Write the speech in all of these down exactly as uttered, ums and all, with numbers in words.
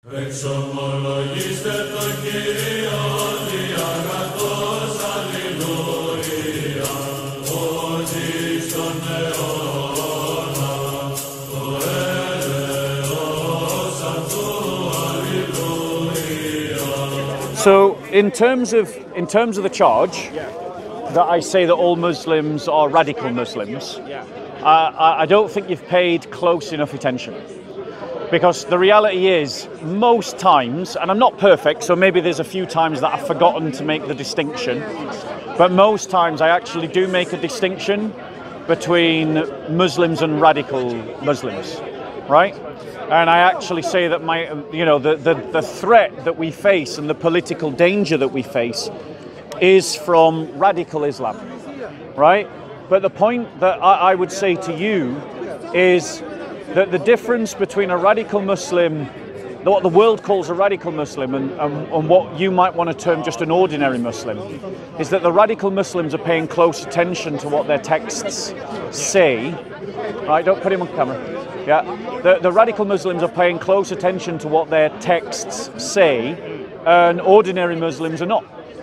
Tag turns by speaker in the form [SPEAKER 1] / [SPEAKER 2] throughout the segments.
[SPEAKER 1] So, in terms of in terms of the charge, yeah, that I say that all Muslims are radical Muslims, yeah, uh, I don't think you've paid close enough attention. Because the reality is, most times, and I'm not perfect, so maybe there's a few times that I've forgotten to make the distinction, but most times I actually do make a distinction between Muslims and radical Muslims, right? And I actually say that my, you know, the, the, the threat that we face and the political danger that we face is from radical Islam, right? But the point that I, I would say to you is that the difference between a radical Muslim, what the world calls a radical Muslim, and, and, and what you might want to term just an ordinary Muslim, is that the radical Muslims are paying close attention to what their texts say. Right, don't put him on camera. Yeah, the, the radical Muslims are paying close attention to what their texts say, and ordinary Muslims are not.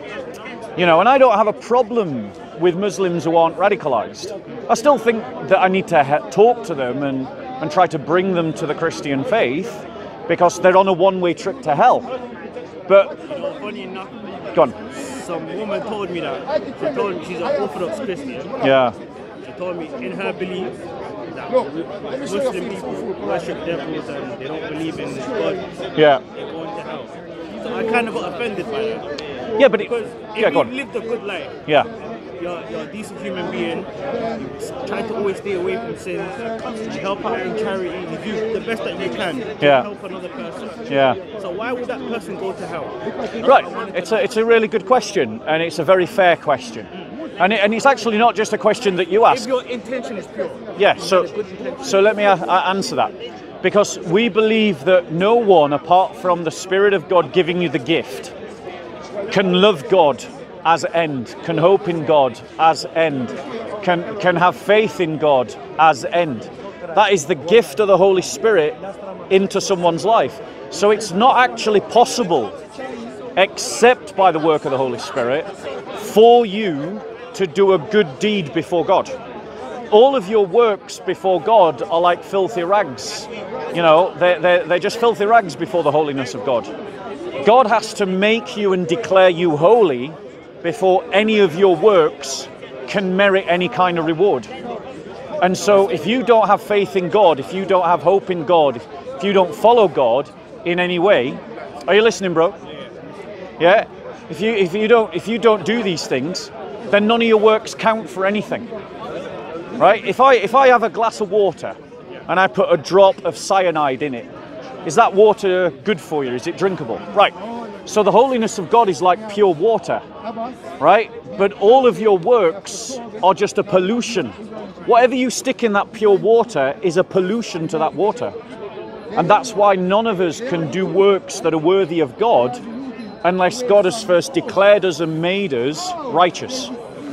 [SPEAKER 1] You know, and I don't have a problem with Muslims who aren't radicalized. I still think that I need to ha- talk to them and, and try to bring them to the Christian faith, because they're on a one-way trip to hell. But,
[SPEAKER 2] you know, funny enough,
[SPEAKER 1] go on.
[SPEAKER 2] Some woman told me that. She told me she's an Orthodox Christian.
[SPEAKER 1] Yeah.
[SPEAKER 2] She told me in her belief that Muslim people worship devils and they don't believe in God.
[SPEAKER 1] Yeah.
[SPEAKER 2] They're going to hell. So I kind of got offended by that.
[SPEAKER 1] Yeah, but it,
[SPEAKER 2] because if
[SPEAKER 1] yeah, go
[SPEAKER 2] you've
[SPEAKER 1] on.
[SPEAKER 2] lived a good life,
[SPEAKER 1] Yeah.
[SPEAKER 2] You're, you're a decent human being, you try to always stay away from sin, you help out in charity, you do the best that you can to
[SPEAKER 1] Yeah.
[SPEAKER 2] help another person.
[SPEAKER 1] Yeah.
[SPEAKER 2] So why would that person go to hell?
[SPEAKER 1] Right, it's a, it's a really good question, and it's a very fair question. And, it, and it's actually not just a question that you ask.
[SPEAKER 2] If your intention is pure.
[SPEAKER 1] Yeah, so, so let me a- a- answer that. Because we believe that no one, apart from the Spirit of God giving you the gift, can love God as end, can hope in God as end, can, can have faith in God as end. That is the gift of the Holy Spirit into someone's life. So it's not actually possible, except by the work of the Holy Spirit, for you to do a good deed before God. All of your works before God are like filthy rags. You know, they're, they're, they're just filthy rags before the holiness of God. God has to make you and declare you holy before any of your works can merit any kind of reward. And so if you don't have faith in God, if you don't have hope in God, if you don't follow God in any way, are you listening, bro? Yeah? If you if you don't if you don't do these things, then none of your works count for anything. Right? If I if I have a glass of water and I put a drop of cyanide in it, is that water good for you? Is it drinkable? Right. So the holiness of God is like pure water, right? But all of your works are just a pollution. Whatever you stick in that pure water is a pollution to that water. And that's why none of us can do works that are worthy of God unless God has first declared us and made us righteous.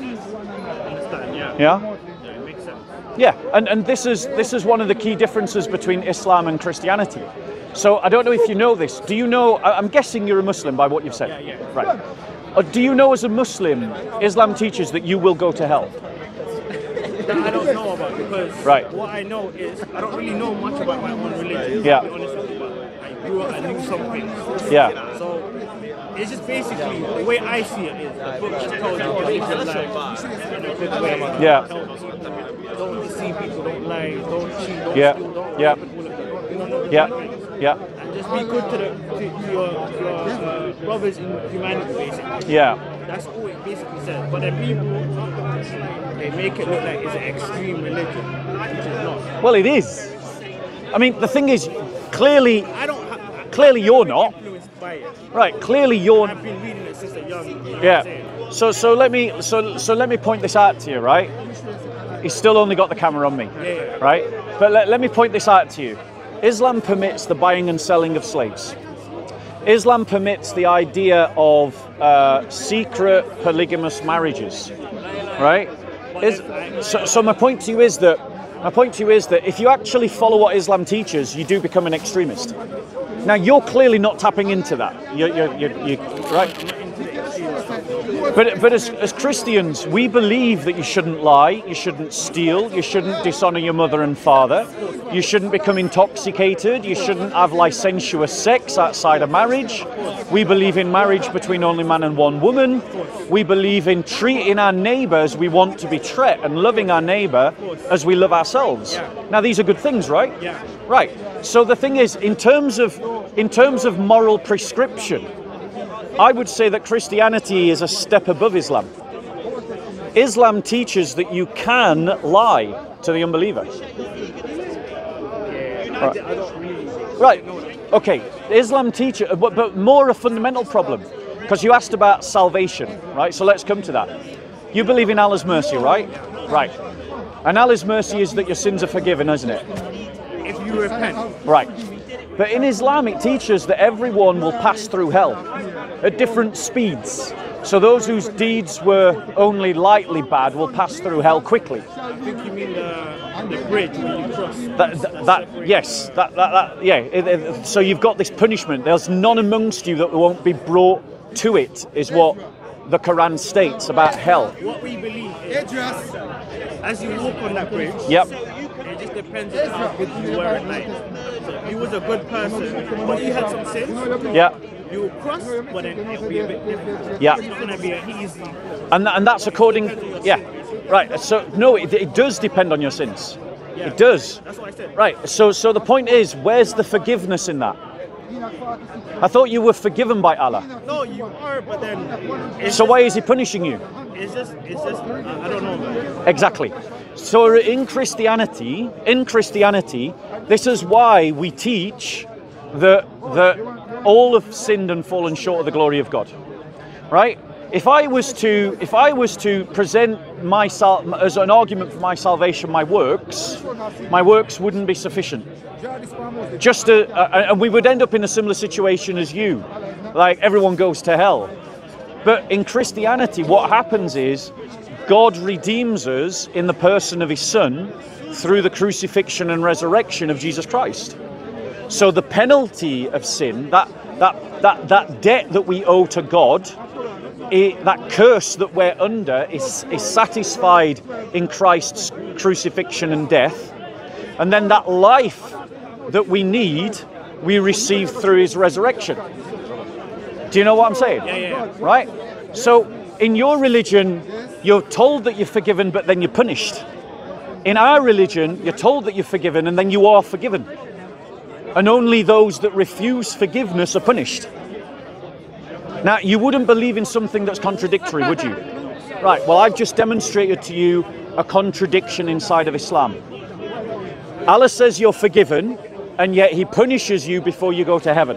[SPEAKER 1] Yeah?
[SPEAKER 2] Yeah, it makes sense.
[SPEAKER 1] Yeah, and, and this is this is one of the key differences between Islam and Christianity. So I don't know if you know this. Do you know, I'm guessing you're a Muslim by what you've said.
[SPEAKER 2] Yeah, yeah.
[SPEAKER 1] Right. Uh, do you know as a Muslim, Islam teaches that you will go to hell?
[SPEAKER 2] That I don't know about, because
[SPEAKER 1] right.
[SPEAKER 2] what I know is, I don't really know much about my own religion.
[SPEAKER 1] Yeah.
[SPEAKER 2] To be honest with you, but I grew up, I knew some things.
[SPEAKER 1] Yeah.
[SPEAKER 2] So it's just basically, the way I see it is, the book just tells you to live your life in a good way.
[SPEAKER 1] Yeah.
[SPEAKER 2] Don't deceive people, don't lie, don't cheat, don't
[SPEAKER 1] Yeah.
[SPEAKER 2] steal, don't
[SPEAKER 1] Yeah.
[SPEAKER 2] you know,
[SPEAKER 1] Yeah. Yeah.
[SPEAKER 2] and just be good to, the, to, to your, to your uh, brothers in humanity, basically.
[SPEAKER 1] Yeah.
[SPEAKER 2] That's all it basically says. But then people, they make it look like it's an extreme religion, which is not.
[SPEAKER 1] Well, it is. I mean, the thing is, clearly,
[SPEAKER 2] I don't. Ha-
[SPEAKER 1] clearly you're not.
[SPEAKER 2] Influenced by it.
[SPEAKER 1] Right. Clearly you're.
[SPEAKER 2] I've been reading it since a young. You know what I'm
[SPEAKER 1] Yeah.
[SPEAKER 2] saying?
[SPEAKER 1] So so let me so so let me point this out to you, right? He's still only got the camera on me,
[SPEAKER 2] Yeah.
[SPEAKER 1] right? But let, let me point this out to you. Islam permits the buying and selling of slaves. Islam permits the idea of uh, secret polygamous marriages, right? Is, so, so my point to you is that my point to you is that if you actually follow what Islam teaches, you do become an extremist. Now, you're clearly not tapping into that. You're, you're, you're, you're right. But, but as, as Christians, we believe that you shouldn't lie, you shouldn't steal, you shouldn't dishonor your mother and father, you shouldn't become intoxicated, you shouldn't have licentious sex outside of marriage. We believe in marriage between only man and one woman. We believe in treating our neighbor as we want to be treated and loving our neighbor as we love ourselves. Now, these are good things, right?
[SPEAKER 2] Yeah.
[SPEAKER 1] Right. So the thing is, in terms of in terms of moral prescription, I would say that Christianity is a step above Islam. Islam teaches that you can lie to the unbeliever. Right. Right. Okay. Islam teaches, but, but more a fundamental problem, because you asked about salvation, right? So let's come to that. You believe in Allah's mercy, right? Right. And Allah's mercy is that your sins are forgiven, isn't it?
[SPEAKER 2] If you repent.
[SPEAKER 1] Right. But in Islam, it teaches that everyone will pass through hell at different speeds. So those whose deeds were only lightly bad will pass through hell quickly.
[SPEAKER 2] I think you mean the, the bridge where you cross.
[SPEAKER 1] That, that, that yes, that, that, that yeah. It, it, so you've got this punishment. There's none amongst you that won't be brought to it, is what the Quran states about hell.
[SPEAKER 2] What we believe is, as you walk on that bridge,
[SPEAKER 1] yep.
[SPEAKER 2] It just depends on how good you were at night. So if you was a good person, but you had some sins,
[SPEAKER 1] yeah.
[SPEAKER 2] you will cross, but then it'll be a bit different.
[SPEAKER 1] Yeah.
[SPEAKER 2] It's not going to be an easy.
[SPEAKER 1] And, and that's according, yeah, right. So, no, it, it does depend on your sins.
[SPEAKER 2] Yeah.
[SPEAKER 1] It does.
[SPEAKER 2] That's what I said.
[SPEAKER 1] Right, so, so the point is, where's the forgiveness in that? I thought you were forgiven by Allah.
[SPEAKER 2] No, you are, but then... It's
[SPEAKER 1] so
[SPEAKER 2] just,
[SPEAKER 1] why is he punishing you?
[SPEAKER 2] It's just, it's just, I, I don't know, man.
[SPEAKER 1] Exactly. So in Christianity, in Christianity, this is why we teach that, that all have sinned and fallen short of the glory of God. Right? If I was to, if I was to present my sal- as an argument for my salvation, my works, my works wouldn't be sufficient. Just to, uh, and we would end up in a similar situation as you, like everyone goes to hell. But in Christianity, what happens is God redeems us in the person of his Son through the crucifixion and resurrection of Jesus Christ. So the penalty of sin, that that that that debt that we owe to God, it, that curse that we're under, is is satisfied in Christ's crucifixion and death, and then that life that we need, we receive through his resurrection. Do you know what I'm saying?
[SPEAKER 2] Yeah, yeah, yeah.
[SPEAKER 1] Right? So in your religion, you're told that you're forgiven, but then you're punished. In our religion, you're told that you're forgiven, and then you are forgiven. And only those that refuse forgiveness are punished. Now, you wouldn't believe in something that's contradictory, would you? Right, well, I've just demonstrated to you a contradiction inside of Islam. Allah says you're forgiven, and yet he punishes you before you go to heaven.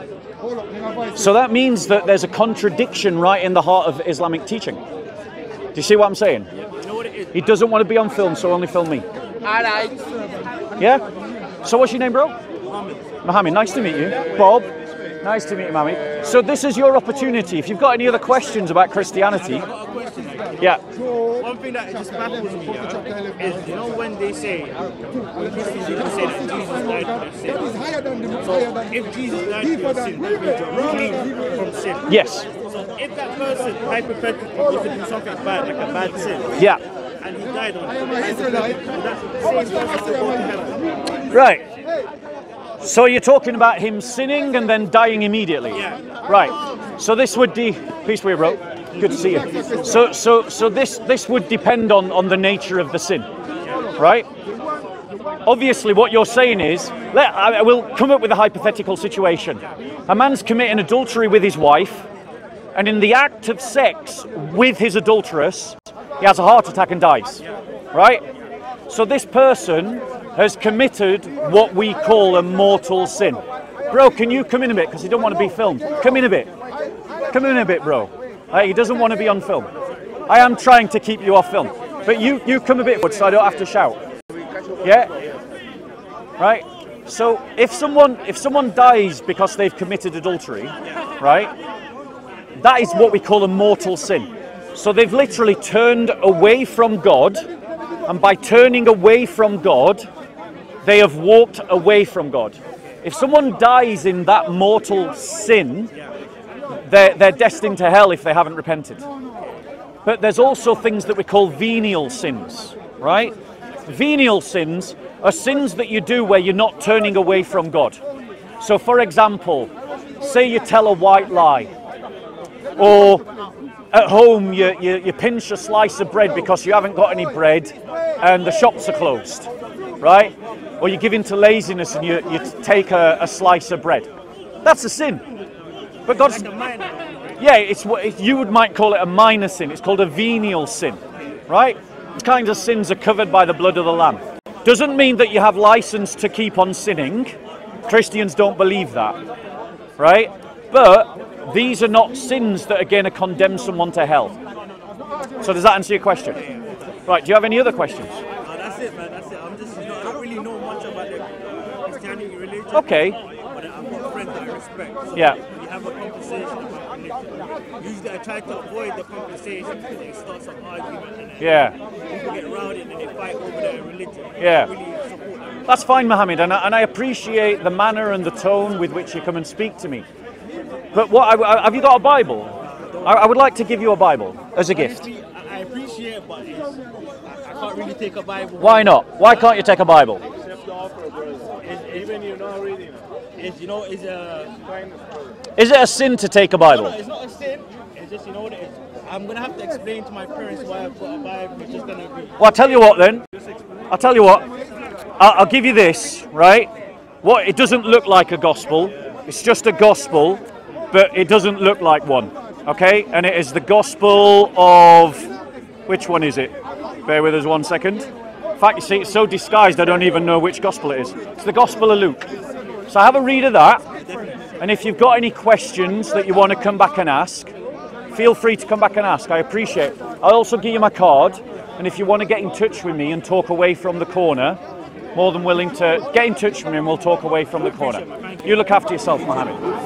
[SPEAKER 1] So that means that there's a contradiction right in the heart of Islamic teaching. Do you see what I'm saying?
[SPEAKER 2] You know what it is?
[SPEAKER 1] He doesn't want to be on film, so only film me.
[SPEAKER 2] Alright.
[SPEAKER 1] Yeah? So what's your name, bro?
[SPEAKER 2] Mohammed.
[SPEAKER 1] Mohammed, nice to meet you. Bob, nice to meet you, Mohammed. So this is your opportunity. If you've got any other questions about Christianity...
[SPEAKER 2] I've got a question. Like,
[SPEAKER 1] yeah.
[SPEAKER 2] One thing that just baffles me, yeah, is, you know, when they say, when Christians people say that Jesus died for their sins. So if Jesus died for your sins, that means you're clean from sin.
[SPEAKER 1] Yes.
[SPEAKER 2] So if that person hypothetically was to do something bad, like a bad sin,
[SPEAKER 1] Yeah.
[SPEAKER 2] and he died on it, would that same person still go to heaven?
[SPEAKER 1] Right. So you're talking about him sinning and then dying immediately?
[SPEAKER 2] Yeah.
[SPEAKER 1] Right. So this would be... Peace be, bro. Good to see you. So so so this this would depend on, on the nature of the sin. Right? Obviously what you're saying is, let I will come up with a hypothetical situation. A man's committing adultery with his wife, and in the act of sex with his adulteress, he has a heart attack and dies. Right? So this person has committed what we call a mortal sin. Bro, can you come in a bit? Because you don't want to be filmed. Come in a bit. Come in a bit, bro. Uh, he doesn't want to be on film. I am trying to keep you off film. But you, you come a bit forward so I don't have to shout. Yeah? Right? So if someone if someone dies because they've committed adultery, right? That is what we call a mortal sin. So they've literally turned away from God, and by turning away from God, they have walked away from God. If someone dies in that mortal sin, they're, they're destined to hell if they haven't repented. But there's also things that we call venial sins, right? Venial sins are sins that you do where you're not turning away from God. So for example, say you tell a white lie, or at home you, you, you pinch a slice of bread because you haven't got any bread and the shops are closed, right? Or you give in to laziness and you, you take a, a slice of bread. That's a sin. But God's... Yeah, it's what you would might call it a minor sin. It's called a venial sin, right? These kinds of sins are covered by the blood of the Lamb. Doesn't mean that you have license to keep on sinning. Christians don't believe that, right? But these are not sins that are going to condemn someone to hell. So does that answer your question? Right, do you have any other questions?
[SPEAKER 2] Uh, that's it, man. That's it. I'm just, you know, I don't really know much about the Christianity religion.
[SPEAKER 1] Okay.
[SPEAKER 2] But I've got friends that I respect. So
[SPEAKER 1] Yeah.
[SPEAKER 2] we have a conversation about religion. Usually I try to avoid the conversation because it starts an argument and then
[SPEAKER 1] Yeah.
[SPEAKER 2] people get rowdy and then they fight over their religion.
[SPEAKER 1] Yeah.
[SPEAKER 2] I really support them.
[SPEAKER 1] That's fine, Mohammed, and I, and I appreciate the manner and the tone with which you come and speak to me. But what I, have you got a Bible? I, I would like to give you a Bible as a gift.
[SPEAKER 2] Honestly, I, I appreciate it, but it's, I, I can't really take a Bible.
[SPEAKER 1] Why not? Why can't you take a Bible?
[SPEAKER 2] It's, even you're not reading. It's, you know, it's a...
[SPEAKER 1] Is it a sin to take a
[SPEAKER 2] No,
[SPEAKER 1] Bible?
[SPEAKER 2] no, it's not a sin. It's just, you know what it is. I'm going to have to explain to my parents why I've got a Bible. It's just going to be...
[SPEAKER 1] Well, I'll tell you what then. I'll tell you what. I'll, I'll give you this, right? What? It doesn't look like a gospel. It's just a gospel, but it doesn't look like one. Okay? And it is the gospel of... Which one is it? Bear with us one second. In fact, you see, it's so disguised I don't even know which gospel it is. It's the Gospel of Luke. So have a read of that. And if you've got any questions that you want to come back and ask, feel free to come back and ask. I appreciate it. I'll also give you my card. And if you want to get in touch with me and talk away from the corner, more than willing to get in touch with me and we'll talk away from the corner. You look after yourself, Mohammed.